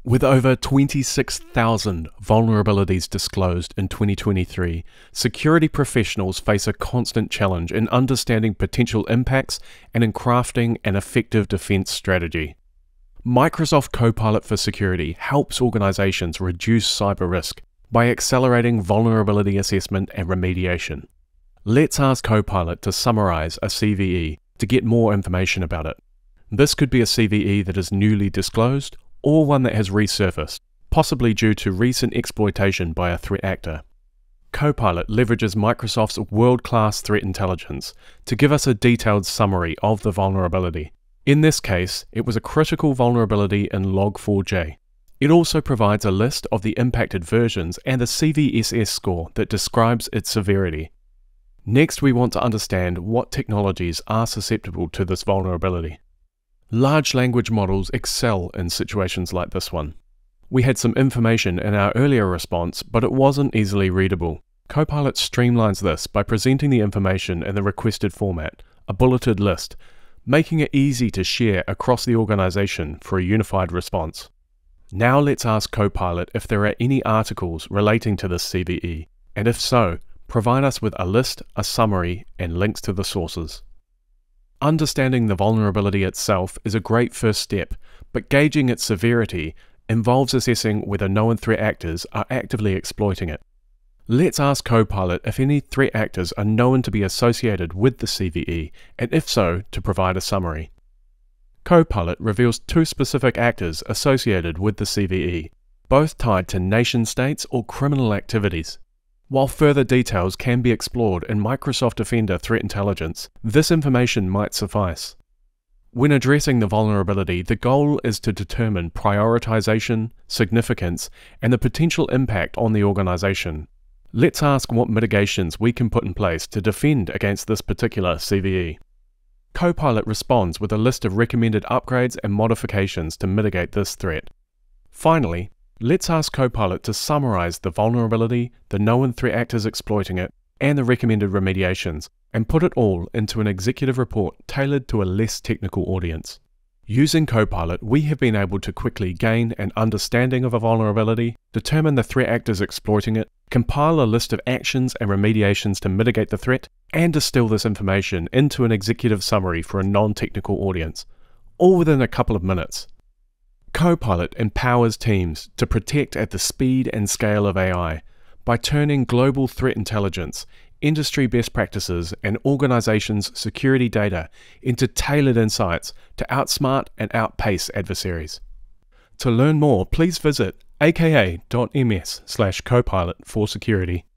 With over 26,000 vulnerabilities disclosed in 2023, security professionals face a constant challenge in understanding potential impacts and in crafting an effective defense strategy. Microsoft Copilot for Security helps organizations reduce cyber risk by accelerating vulnerability assessment and remediation. Let's ask Copilot to summarize a CVE to get more information about it. This could be a CVE that is newly disclosed, or one that has resurfaced, possibly due to recent exploitation by a threat actor. Copilot leverages Microsoft's world-class threat intelligence to give us a detailed summary of the vulnerability. In this case, it was a critical vulnerability in Log4j. It also provides a list of the impacted versions and a CVSS score that describes its severity. Next, we want to understand what technologies are susceptible to this vulnerability. Large language models excel in situations like this one. We had some information in our earlier response, but it wasn't easily readable. Copilot streamlines this by presenting the information in the requested format, a bulleted list, making it easy to share across the organization for a unified response. Now let's ask Copilot if there are any articles relating to this CVE, and if so, provide us with a list, a summary, and links to the sources. Understanding the vulnerability itself is a great first step, but gauging its severity involves assessing whether known threat actors are actively exploiting it. Let's ask Copilot if any threat actors are known to be associated with the CVE, and if so, to provide a summary. Copilot reveals two specific actors associated with the CVE, both tied to nation-states or criminal activities. While further details can be explored in Microsoft Defender Threat Intelligence, this information might suffice. When addressing the vulnerability, the goal is to determine prioritization, significance, and the potential impact on the organization. Let's ask what mitigations we can put in place to defend against this particular CVE. Copilot responds with a list of recommended upgrades and modifications to mitigate this threat. Finally, let's ask Copilot to summarize the vulnerability, the known threat actors exploiting it, and the recommended remediations, and put it all into an executive report tailored to a less technical audience. Using Copilot, we have been able to quickly gain an understanding of a vulnerability, determine the threat actors exploiting it, compile a list of actions and remediations to mitigate the threat, and distill this information into an executive summary for a non-technical audience, all within a couple of minutes. Copilot empowers teams to protect at the speed and scale of AI by turning global threat intelligence, industry best practices, and organizations' security data into tailored insights to outsmart and outpace adversaries. To learn more, please visit aka.ms/copilot for security.